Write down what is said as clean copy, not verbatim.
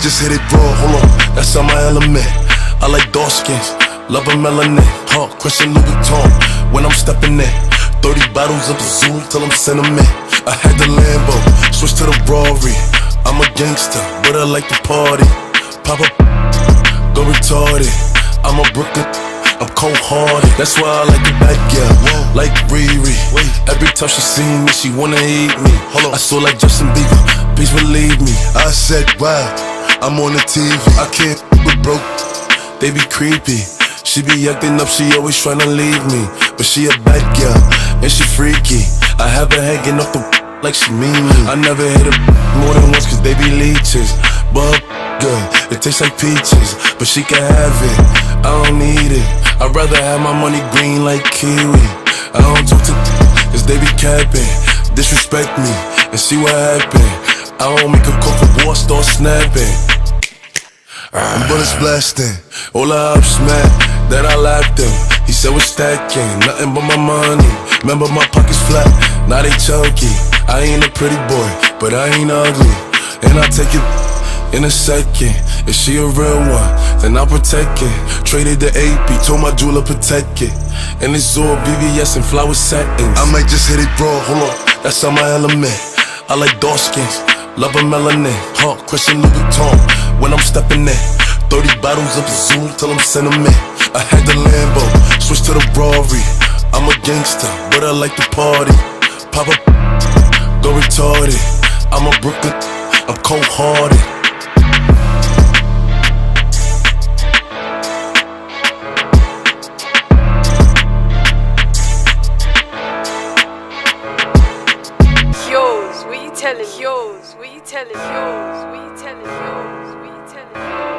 just hit it raw, hold on, that's on my element. I like dark skins, love a melanin. Crushing Louboutin when I'm steppin' in. 30 bottles of Azul till I'm sentiment. I had the Lambo, switch to the Rari. I'm a gangster, but I like to party. Pop up, go retarded. I'm a Brooklyn, I'm cold-hearted. That's why I like the bad gyal, like RiRi. Every time she see me, she wanna eat me. I saw like Justin Bieber, please believe me. I said, wow, I'm on the TV. I can't with broke, they be creepy. She be acting up, she always tryna leave me. But she a bad girl, and she freaky. I have her hanging off the like she mean me. I never hit her more than once cause they be leeches. But good, it tastes like peaches. But she can have it, I don't need it. I'd rather have my money green like kiwi. I don't talk to cause they be capping. Disrespect me, and see what happen. I don't make a call for war, start snapping. I'm bullets blasting, all I up smack that I lapped him. He said we're stacking, nothing but my money. Remember my pockets flat, now they chunky. I ain't a pretty boy, but I ain't ugly. And I'll take it in a second. If she a real one, then I'll protect it. Traded the AP, told my jeweler protect it. And it's all BBS and flower satins. I might just hit it raw, hold on, that's on my element. I like dark skins, love a melanin. Crushing Louboutin when I'm steppin' in. 30 bottles of Azul till I'm sentiment. I had the Lambo, switch to the Rari. I'm a gangster, but I like to party. Pop up, go retarded. I'm a Brooklyn, I'm cold-hearted. Yours, what you telling? Yours, what you telling? Yours, what you telling? Yours, what you telling?